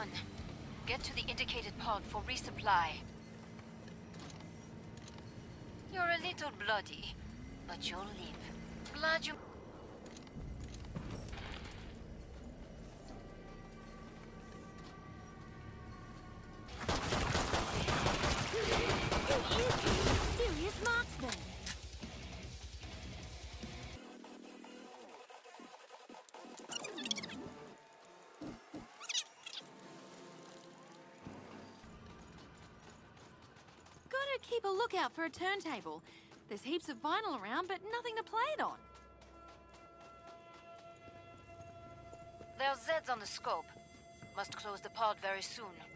done. Get to the indicated pod for resupply. You're a little bloody, but you'll live. Glad you... Who is this mysterious marksman? Gotta keep a lookout for a turntable. There's heaps of vinyl around, but nothing to play it on. There's Zeds on the scope. Must close the pod very soon.